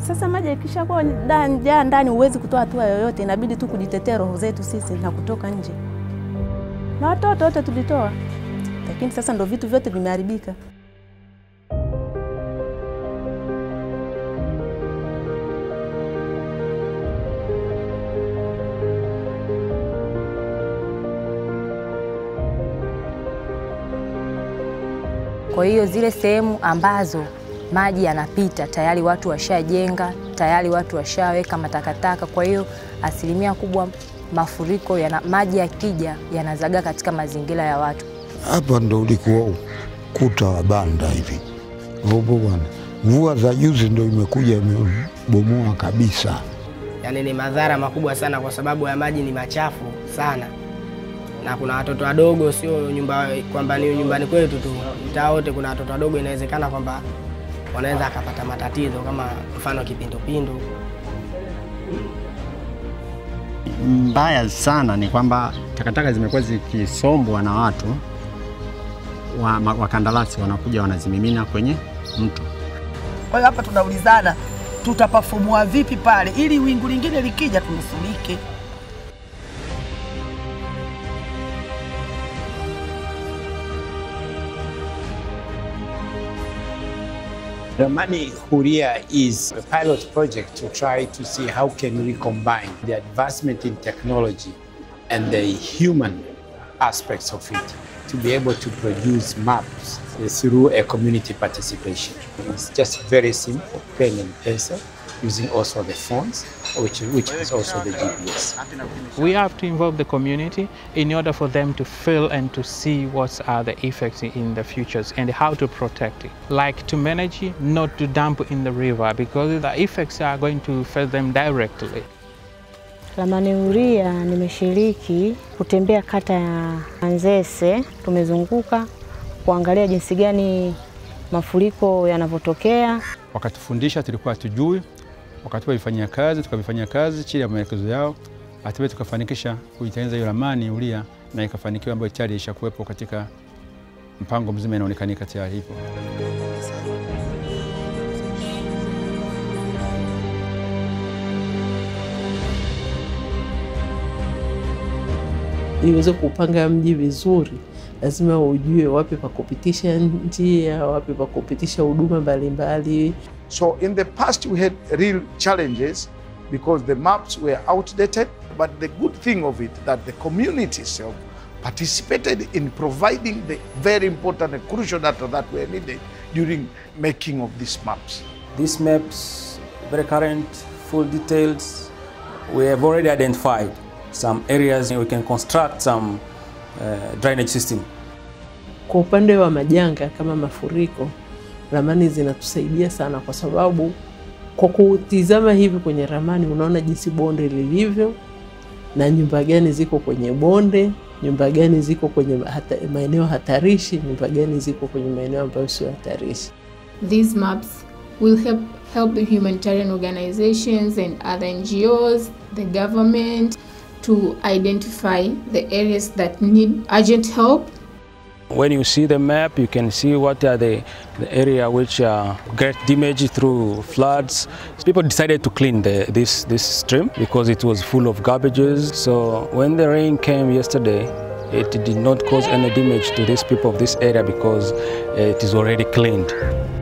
Sasa maji yakishakuwa ndani huwezi kutoa hatua yoyote, inabidi tu kujitetea roho zetu sisi na kutoka nje. Na watoto wote tulitoa. Lakini sasa ndo vitu vyote vimeharibika. Kwa hiyo zile sehemu ambazo maji yanapita tayari watu washajenga, tayari watu washaweka matakataka. Kwa hiyo asilimia kubwa mafuriko maji yakija yanazagaa katika mazingira ya watu. Hapa ndo ulikuwa ukuta wa banda hivi. Hapo bwana. Mvua za juzi ndo imekuja imebomoa kabisa. Yaani ni madhara makubwa sana kwa sababu ya maji ni machafu sana. Na kuna watoto wadogo, sio nyumba kwamba ni nyumbani kwetu tu. Mtaa wote kuna watoto wadogo, inawezekana kwamba wanaweza akapata matatizo kama mfano kipindupindu. Mbaya sana ni kwamba takataka zimekuwa zikisombwa na watu wakandarasi wanakuja wanazimimina kwenye mto. Kwa hiyo hapa tunaulizana tutapafumua vipi pale ili wingu lingine likija tunusulike. Ramani Huria is a pilot project to try to see how can we combine the advancement in technology and the human aspects of it to be able to produce maps through a community participation. It's just very simple, pen and pencil, using also the phones, which is also the GPS. We have to involve the community in order for them to feel and to see what are the effects in the futures and how to protect it. Like to manage it, not to dump in the river because the effects are going to affect them directly. Ramani Huria nimeshiriki kutembea kata ya Manzese, tumezunguka kuangalia jinsi gani mafuriko yanavyotokea. Wakatufundisha tulikuwa tujui, wakatufanyia kazi, tukavifanyia kazi chini ya maelekezo yao, hatimaye tukafanikisha kuitengeneza hiyo Ramani Huria na ikafanikiwa ambayo tayari ishakuwepo katika mpango mzima inaonekanika tayari ipo. Niweze kupanga mji vizuri, lazima ujue wapi pa kupitisha njia, wapi pa kupitisha huduma mbalimbali. So in the past we had real challenges because the maps were outdated, but the good thing of it that the community itself participated in providing the very important and crucial data that were needed during making of these maps. These maps, very current, full details, we have already identified some areas we can construct some drainage system. Kwa upande wa majanga kama mafuriko, ramani zinatusaidia sana kwa sababu kwa kutizama hivi kwenye ramani unaona jinsi bonde lilivyo na nyumba gani ziko kwenye bonde, nyumba gani ziko kwenye maeneo hatarishi, nyumba gani ziko kwenye maeneo ambayo sio hatarishi. These maps will help the humanitarian organizations and other NGOs, the government, to identify the areas that need urgent help. When you see the map, you can see what are the area which get damaged through floods. People decided to clean this stream because it was full of garbages. So when the rain came yesterday, it did not cause any damage to these people of this area because it is already cleaned.